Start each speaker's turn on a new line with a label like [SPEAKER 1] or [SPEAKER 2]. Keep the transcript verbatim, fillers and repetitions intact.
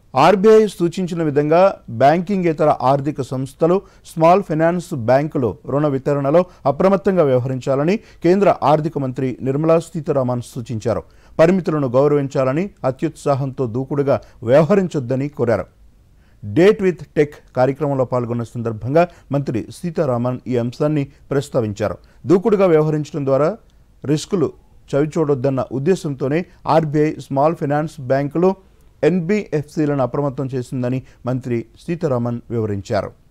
[SPEAKER 1] RBI సూచించిన విధంగా బ్యాంకింగేతర ఆర్థిక సంస్థలు, స్మాల్ ఫైనాన్స్ బ్యాంకులు రుణ వితరణలో అప్రమత్తంగా వ్యవహరించాలని కేంద్ర ఆర్థిక మంత్రి నిర్మలా సీతారామన్ సూచించారు. పరిమితులను గౌరవించాలని, అత్యుత్సాహంతో దూకుడుగా వ్యవహరించొద్దని కోరారు. డేట్ విత్ టెక్ కార్యక్రమంలో పాల్గొన్న సందర్భంగా మంత్రి సీతారామన్ ఈ అంశాన్ని ప్రస్తావించారు. దూకుడుగా వ్యవహరించడం ద్వారా రిస్కులు చవిచూడొద్దన్న ఉద్దేశంతోనే ఆర్బీఐ స్మాల్ ఫైనాన్స్ బ్యాంకులు, ఎన్బీఎఫ్సీలను అప్రమత్తం చేసిందని మంత్రి సీతారామన్ వివరించారు.